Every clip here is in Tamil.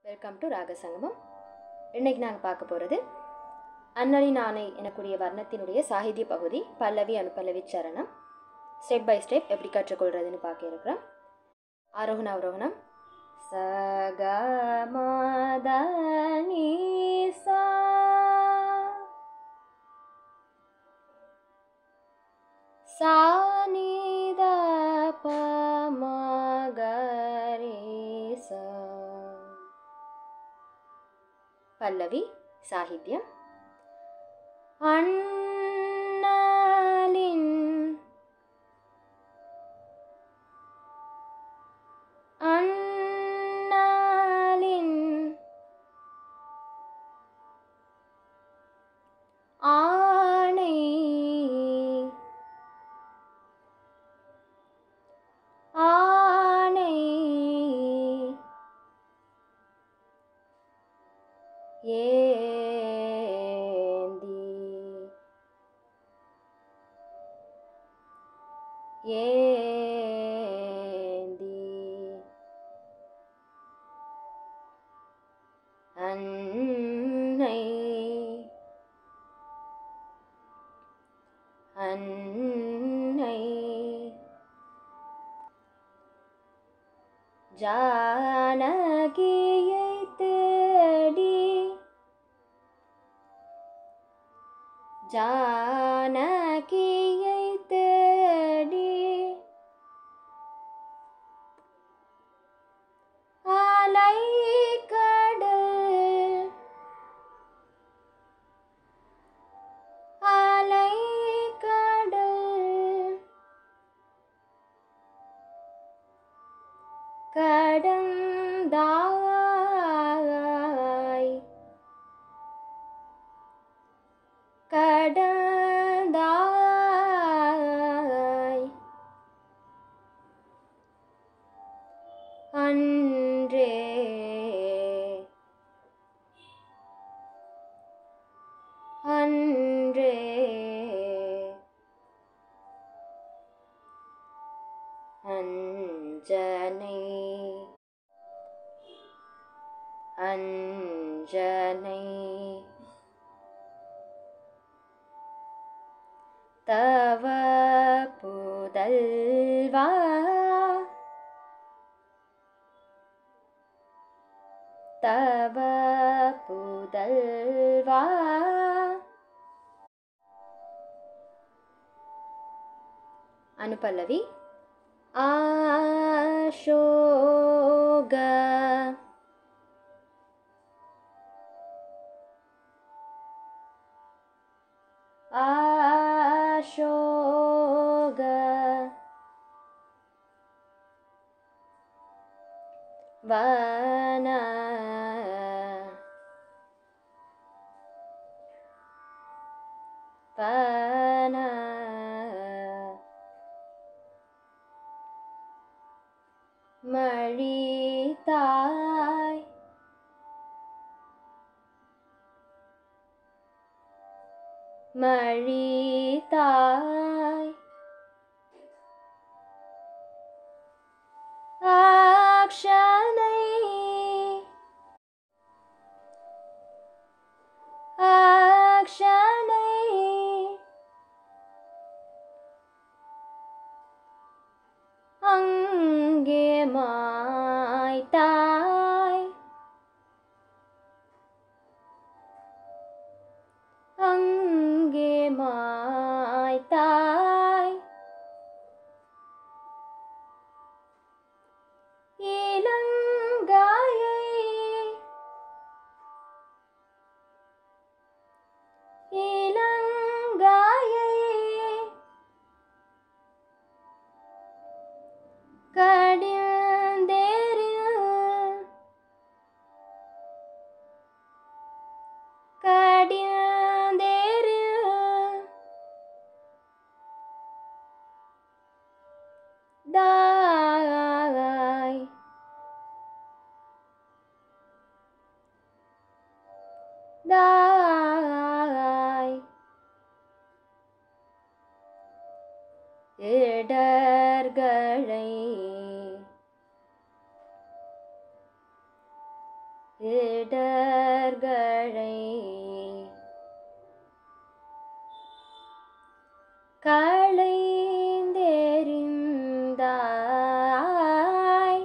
வெல்கம் டு ராக சங்கமம். இன்னைக்கு நாங்கள் பார்க்க போகிறது அன்னளி நாணை எனக்கூடிய வர்ணத்தினுடைய சாகித்ய பகுதி பல்லவி அனுபல்லவி சரணம். ஸ்டெப் பை ஸ்டெப் எப்படி கற்றுக்கொள்றதுன்னு பார்க்க இருக்கிறோம். ஆரோகண அவரோகணம். ச க ம த நி சா சா நி த ப ம க ரே சா. பல்லவி சாகித்யம். அண்ணலின் அண்ணலின் ஆணை ஆணை ஏந்தி ஏந்தி அன்னை அன்னை ஜானகியை தேடி ஜானகியை தேடி அலை கடல் அலை கடல் கடந்தாய் கடந்தாய் அன்றே அன்றே அஞ்சனை அஞ்சனை தவ புதல்வா தவ புதல்வா அனுபல்லவி. ஆஷோக ஆஷோக வன வன மழிதாய் மழிதாய் அக்ஷனை அக்ஷனை அங்கே மாய்த்தாய் அங்கே மாய்த்தாய் இலங்காயை இலங்காயை கடிந்தேரில் கடிந்தேரில் தாய் தாய் இடர்களை இடர்களை களைந்தெறிந்தாய்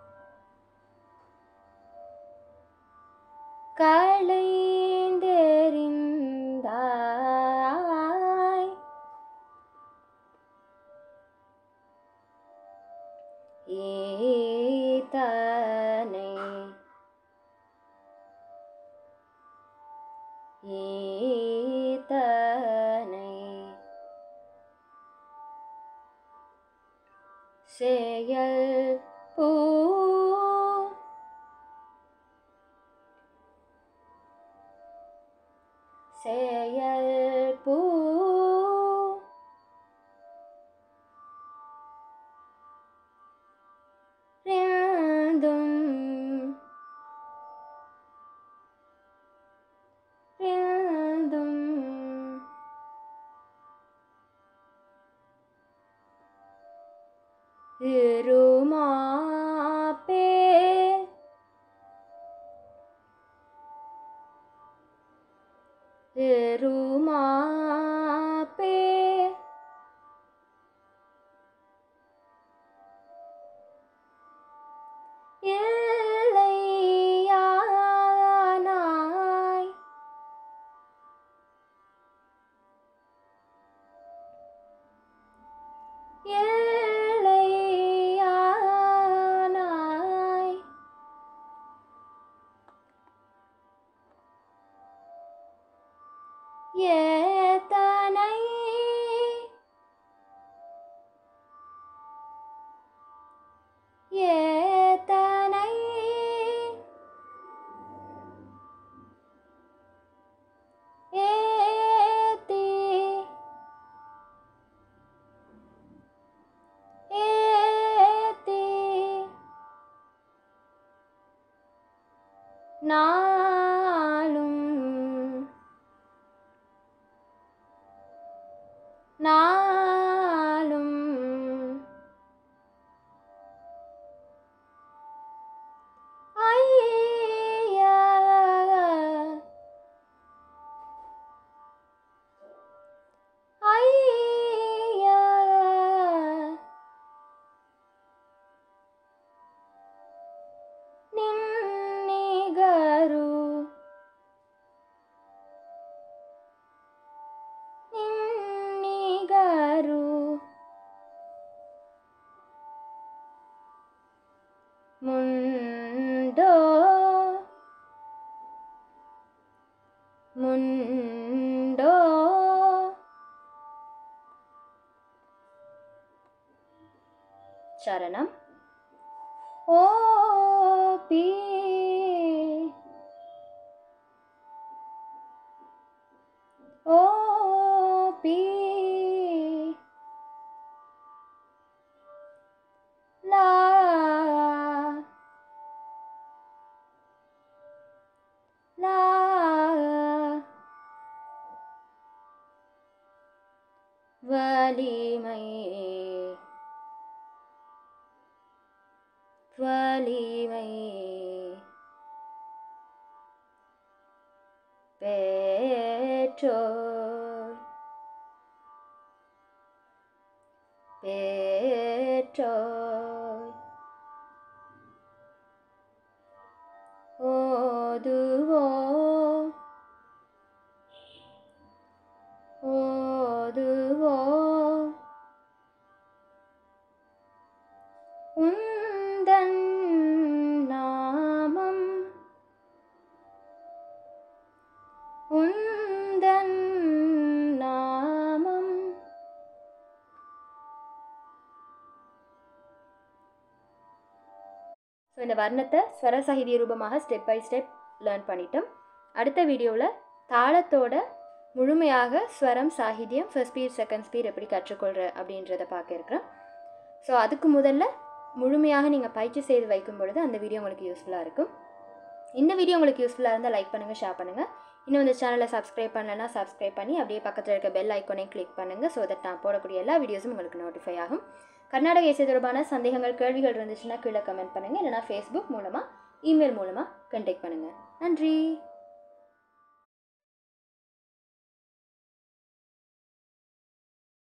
களைந்தெறிந்தாய் ஈத்தனை செயல் பூ செயல் பூ ரிந்தும் ரிந்தும் இருமாப்பே இருமாப்பே இல்லையானாய் இல்லையானாய் ஏத்தனை ஏத்தனை ஏத்தி ஏத்தி நாளும் நாளும் ஐயா ஐயா நின்னிகரு நின்னிகரு முண்டோ முண்டோ சரணம் ஓ பி ஓ பி லா லா வலிமை வலிமை பெற்றோர் பெற்றோர் ஓதுவோம் ஓதுவோம் உந்தன் நாமம் உந்தன் நாமம் ஸோ இந்த வர்ணத்தை ஸ்வர சாகித்ய ரூபமாக ஸ்டெப் பை ஸ்டெப் லேர்ன் பண்ணிட்டோம். அடுத்த வீடியோவில் தாளத்தோட முழுமையாக ஸ்வரம் சாகித்யம் ஃபர்ஸ்ட் ஸ்பீட் செகண்ட் ஸ்பீட் எப்படி கற்றுக்கொள்கிற அப்படின்றத பார்க்க இருக்கிறோம். ஸோ அதுக்கு முதல்ல முழுமையாக நீங்கள் பயிற்சி செய்து வைக்கும் பொழுது அந்த வீடியோ உங்களுக்கு யூஸ்ஃபுல்லாக இருக்கும். இந்த வீடியோ உங்களுக்கு யூஸ்ஃபுல்லாக இருந்தால் லைக் பண்ணுங்கள், ஷேர் பண்ணுங்கள். இன்னும் இந்த சேனலை சப்ஸ்கிரைப் பண்ணலைன்னா சப்ஸ்கிரைப் பண்ணி அப்படியே பக்கத்தில் இருக்க பெல் ஐக்கானையும் கிளிக் பண்ணுங்கள். ஸோ தட் நான் போடக்கூடிய எல்லா வீடியோஸும் உங்களுக்கு நோட்டிஃபை ஆகும். கர்நாடக இசை தொடர்பான சந்தேகங்கள் கேள்விகள் இருந்துச்சுன்னா கீழே கமெண்ட் பண்ணுங்கள், இல்லைனா ஃபேஸ்புக் மூலமாக இமெயில் மூலமாக கண்டெக்ட் பண்ணுங்கள். நன்றி.